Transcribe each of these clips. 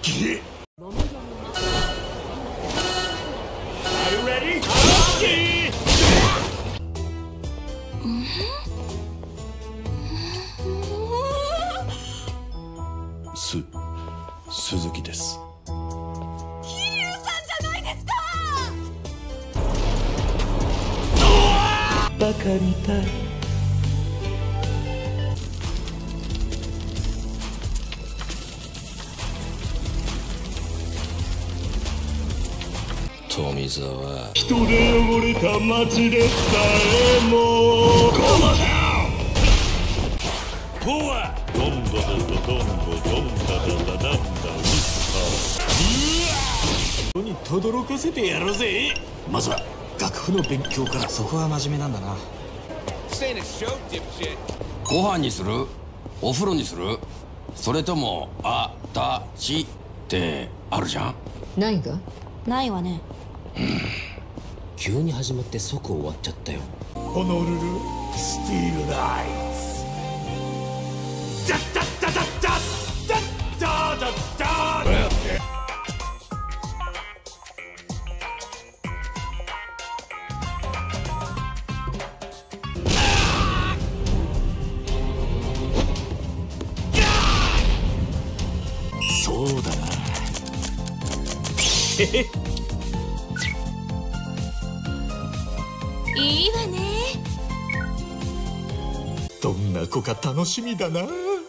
鈴木です。 桐生さんじゃないですか。 バカみたい。 富澤、 人で汚れた街でさえもこうはどんどどどどんどどんだだだだなんだうわにとどろかせてやろうぜ。まずは楽譜の勉強から。 そこは真面目なんだな。 ご飯にする？お風呂にする？それともあたしってあるじゃん。 ないが？ ないわね。 急に始まって即終わっちゃったよ。 ホノルルスティールナイツ。ダッダッダダッダッダッダッダッダッ。そうだな。 いいわね。 どんな子か楽しみだな。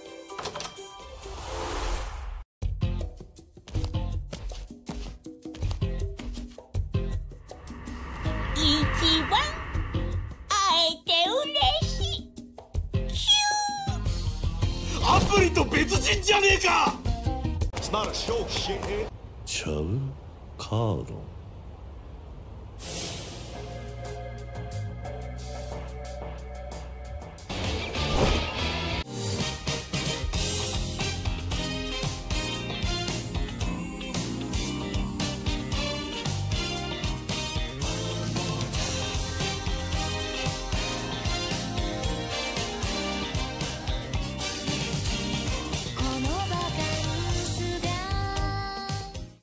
一番会えて嬉しい。キュー。 アプリと別人じゃねえか。 It's not a show, shithead. ちゃうカーロン。